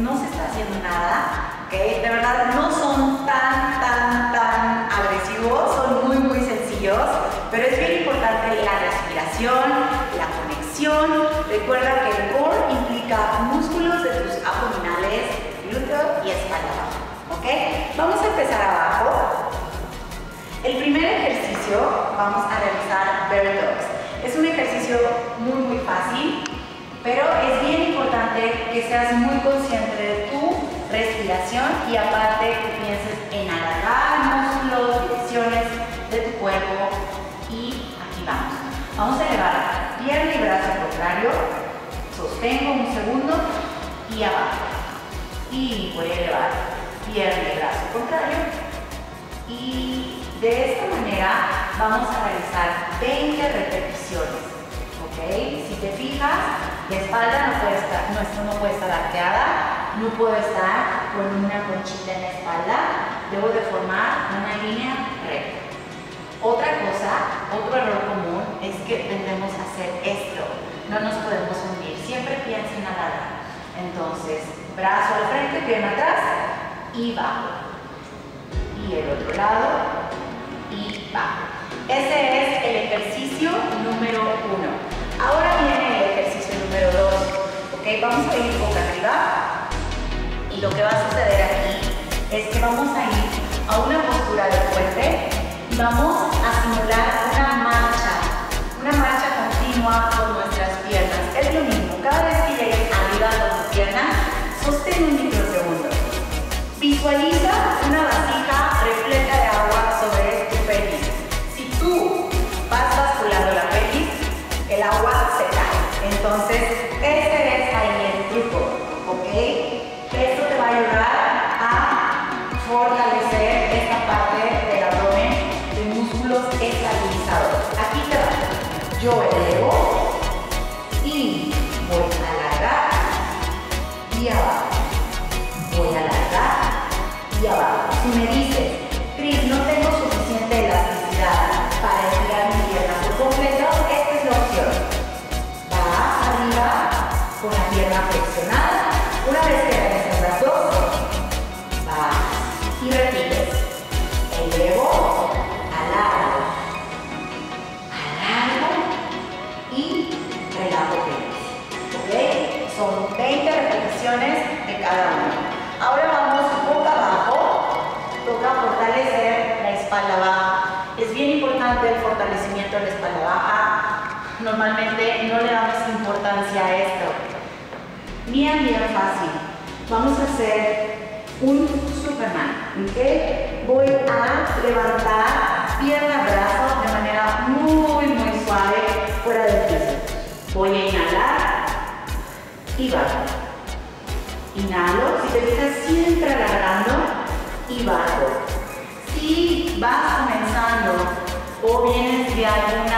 no se está haciendo nada, ¿ok? De verdad no son tan agresivos, son muy sencillos, pero es bien importante la respiración, la conexión. Recuerda que el core implica músculos de tus abdominales, glúteo y espalda baja, ¿ok? Vamos a empezar abajo. El primer ejercicio vamos a realizar Bear Dogs. Es un ejercicio muy fácil, pero es bien importante que seas muy consciente de tu respiración y aparte que pienses en alargar músculos, direcciones de tu cuerpo. Y aquí vamos. Vamos a elevar pierna y brazo al contrario. Sostengo un segundo y abajo. Y voy a elevar pierna y brazo al contrario. Y de esta manera vamos a realizar 20 repeticiones. ¿Ok? Si te fijas, la espalda esto no puede estar arqueada, no puedo estar con una conchita en la espalda, debo de formar una línea recta. Otra cosa, otro error común es que tendemos a hacer esto, no nos podemos hundir, siempre piensa en alargar. Entonces, brazo al frente, pierna atrás y bajo. Y el otro lado y bajo. Ese es el ejercicio número 1. Ahora viene el ejercicio número 2. ¿Ok? Vamos a ir boca arriba. Y lo que va a suceder aquí es que vamos a ir a una postura de puente y vamos a simular una marcha continua con nuestras piernas. Es lo mismo, cada vez que llegues arriba con tu pierna, sostén un microsegundo. Visualiza una vasija repleta de agua sobre tu pelvis. Si tú vas basculando la pelvis, el agua se cae. Entonces, ese es ahí el truco, ¿ok? Esto te va a ayudar a fortalecer esta parte del abdomen de músculos estabilizadores. Aquí te va. Yo elevo y voy a alargar y abajo. Voy a alargar y abajo. Si me dices, Cris, no tengo suficiente elasticidad para estirar mi pierna por completo, esta es la opción. Vas arriba con la pierna flexionada. Una vez que regresas las dos, vas y repites. Elevo, alargo y relajo pelvis. ¿Ok? Son 20 repeticiones de cada uno. Ahora vamos boca abajo. Toca fortalecer la espalda baja. Es bien importante el fortalecimiento de la espalda baja. Normalmente no le damos importancia a esto. Bien fácil. Vamos a hacer un Superman. ¿Ok? Voy a levantar pierna, brazo de manera muy suave fuera del piso. Voy a inhalar y bajo. Inhalo, si te fijas siempre alargando y bajo. Si vas comenzando o vienes de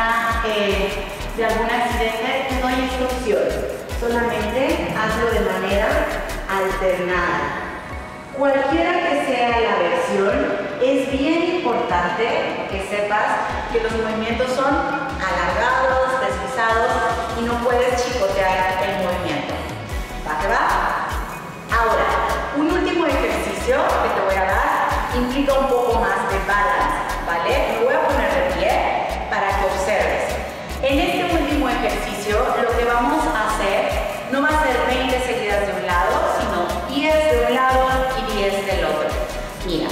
algún accidente, te doy esta opción. Solamente hazlo de manera alternada. Cualquiera que sea la versión, es bien importante que sepas que los movimientos son alargados, deslizados y no puedes chicotear el movimiento. ¿Va que va? Ahora, un último ejercicio que te voy a dar implica un poco más de balance, ¿vale? Me voy a poner de pie para que observes. En este último ejercicio, lo que vamos a hacer no va a ser 20 seguidas de un lado, sino 10 de un lado y 10 del otro. Mira,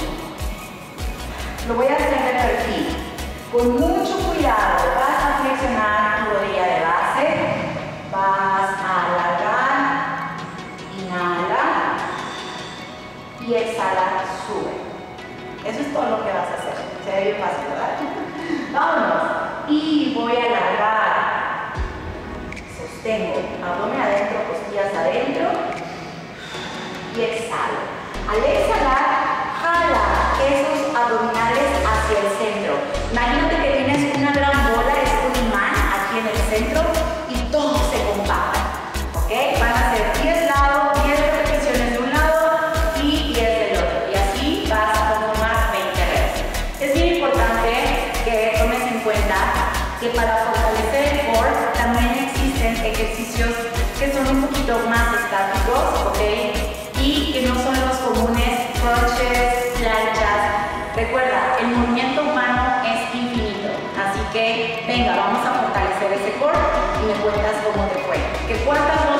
lo voy a hacer de perfil. Con mucho cuidado, vas a flexionar tu rodilla de base, vas a alargar, inhala y exhala, sube. Eso es todo lo que vas a hacer. Se ve bien fácil, ¿verdad? Vámonos. Y voy a alargar. Sostengo. Abdomen adentro, costillas adentro. Y exhalo. Al exhalar, jala esos abdominales hacia el centro. Imagínate que tienes una gran bola, es un imán aquí en el centro y todo se compacta. ¿Ok? Van a ser 10 lados, 10 repeticiones de un lado y 10 del otro. Y así vas a formar 20 veces. Es bien importante que tomes en cuenta que para fortalecer el core también existen ejercicios que son un poquito más estáticos, ¿ok? Y venga, vamos a fortalecer ese core y me cuentas cómo te fue. Que cuántas